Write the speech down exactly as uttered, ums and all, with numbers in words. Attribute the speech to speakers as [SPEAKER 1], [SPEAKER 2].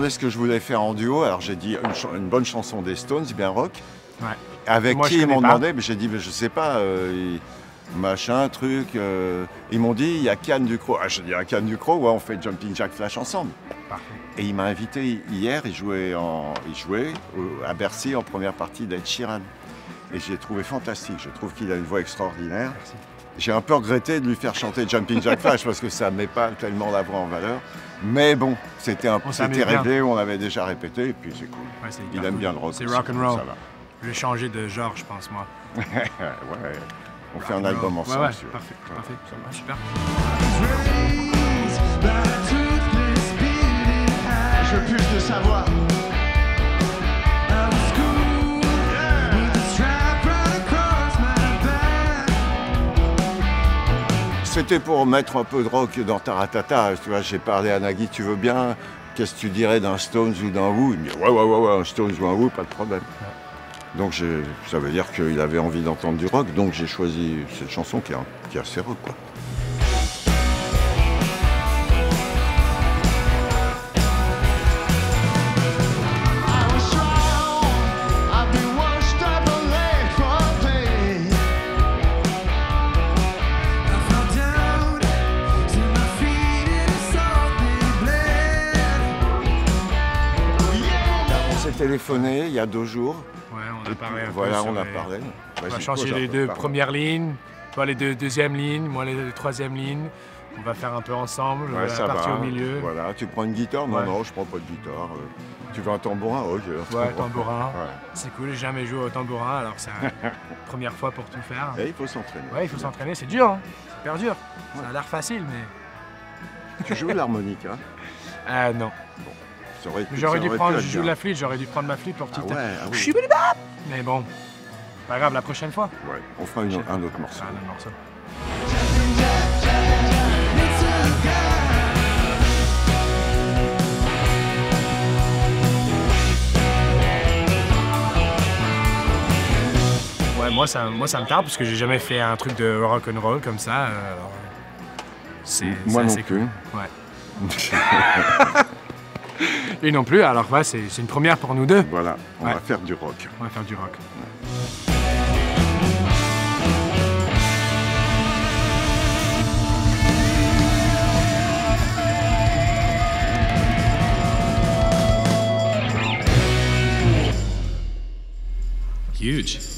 [SPEAKER 1] demandé ce que je voulais faire en duo. Alors j'ai dit une, une bonne chanson des Stones, bien rock.
[SPEAKER 2] Ouais.
[SPEAKER 1] Avec
[SPEAKER 2] Moi,
[SPEAKER 1] qui
[SPEAKER 2] je
[SPEAKER 1] ils m'ont
[SPEAKER 2] connais pas.
[SPEAKER 1] demandé, mais j'ai dit, mais je sais pas, euh, ils- machin, truc. euh, ils m'ont dit, il y a Cannes Ducrot. Ah, j'ai dit, à Cannes Ducrot, ouais, on fait Jumping Jack Flash ensemble.
[SPEAKER 2] Parfait.
[SPEAKER 1] Et il m'a invité hier, il jouait, en, il jouait au- à Bercy en première partie d'Ed Sheeran. Et j'ai trouvé fantastique, je trouve qu'il a une voix extraordinaire.
[SPEAKER 2] Merci.
[SPEAKER 1] J'ai un peu regretté de lui faire chanter Jumping Jack Flash parce que ça ne met pas tellement la voix en valeur. Mais bon, c'était un-
[SPEAKER 2] On s'amuse
[SPEAKER 1] c'était
[SPEAKER 2] bien.
[SPEAKER 1] réglé, on avait déjà répété, et puis c'est cool.
[SPEAKER 2] Ouais, c'est
[SPEAKER 1] Il
[SPEAKER 2] hyper
[SPEAKER 1] aime
[SPEAKER 2] cool.
[SPEAKER 1] bien le rock.
[SPEAKER 2] C'est
[SPEAKER 1] aussi,
[SPEAKER 2] rock and roll.
[SPEAKER 1] ça va.
[SPEAKER 2] Je vais changer de genre, je pense, moi.
[SPEAKER 1] ouais, on fait un album ensemble.
[SPEAKER 2] Ouais, ouais,
[SPEAKER 1] si tu veux.
[SPEAKER 2] parfait,
[SPEAKER 1] Ouais,
[SPEAKER 2] parfait.
[SPEAKER 1] ça va.
[SPEAKER 2] Ouais, super.
[SPEAKER 3] Je veux plus de savoir.
[SPEAKER 1] C'était pour mettre un peu de rock dans Taratata. Tu vois, j'ai parlé à Nagui, tu veux bien? Qu'est-ce que tu dirais d'un Stones ou d'un Who? Il me dit ouais, ouais, ouais, ouais, un Stones ou un Who, pas de problème. Donc j'ai- ça veut dire qu'il avait envie d'entendre du rock, donc j'ai choisi cette chanson qui est, un- qui est assez rock, quoi. On s'est téléphoné il y a deux jours.
[SPEAKER 2] Ouais, on a parlé un peu
[SPEAKER 1] Voilà,
[SPEAKER 2] sur
[SPEAKER 1] on a
[SPEAKER 2] les-
[SPEAKER 1] parlé.
[SPEAKER 2] On va
[SPEAKER 1] Vas-y,
[SPEAKER 2] changer
[SPEAKER 1] pose un
[SPEAKER 2] les
[SPEAKER 1] peu,
[SPEAKER 2] deux
[SPEAKER 1] pardon.
[SPEAKER 2] premières lignes, toi les deux deuxièmes lignes, moi les deux troisièmes lignes. On va faire un peu ensemble,
[SPEAKER 1] Ouais,
[SPEAKER 2] la
[SPEAKER 1] ça
[SPEAKER 2] partie
[SPEAKER 1] va.
[SPEAKER 2] au milieu.
[SPEAKER 1] Voilà, tu prends une guitare? Non,
[SPEAKER 2] Ouais.
[SPEAKER 1] non, je prends pas de guitare. Euh, Tu veux un tambourin? Ok. un
[SPEAKER 2] Ouais, tambourin.
[SPEAKER 1] Ouais.
[SPEAKER 2] C'est cool, j'ai jamais joué au tambourin, alors c'est la première fois pour tout faire.
[SPEAKER 1] Et il faut s'entraîner.
[SPEAKER 2] Ouais, il faut s'entraîner, c'est dur, hein. C'est super dur. Ça a l'air facile, mais...
[SPEAKER 1] Tu joues l'harmonica?
[SPEAKER 2] Ah non.
[SPEAKER 1] Ça aurait-
[SPEAKER 2] Mais J'aurais
[SPEAKER 1] ça
[SPEAKER 2] dû
[SPEAKER 1] aurait
[SPEAKER 2] prendre,
[SPEAKER 1] pu
[SPEAKER 2] je
[SPEAKER 1] être
[SPEAKER 2] joue de
[SPEAKER 1] bien.
[SPEAKER 2] la flûte, j'aurais dû prendre ma flûte pour
[SPEAKER 1] Ah
[SPEAKER 2] petite...
[SPEAKER 1] ouais, ah oui.
[SPEAKER 2] Chibidibap. Mais bon, pas grave, la prochaine fois.
[SPEAKER 1] Ouais, on fera une- un autre morceau.
[SPEAKER 2] Ah, un autre morceau. Ouais, moi ça, moi ça me tarde parce que j'ai jamais fait un truc de rock and roll comme ça. euh, alors, c'est
[SPEAKER 1] Moi
[SPEAKER 2] c'est
[SPEAKER 1] non
[SPEAKER 2] assez
[SPEAKER 1] plus.
[SPEAKER 2] cool. Ouais. Lui non plus, alors ouais, c'est c'est une première pour nous deux.
[SPEAKER 1] Voilà, on
[SPEAKER 2] Ouais.
[SPEAKER 1] va faire du rock.
[SPEAKER 2] On va faire du rock. Huge.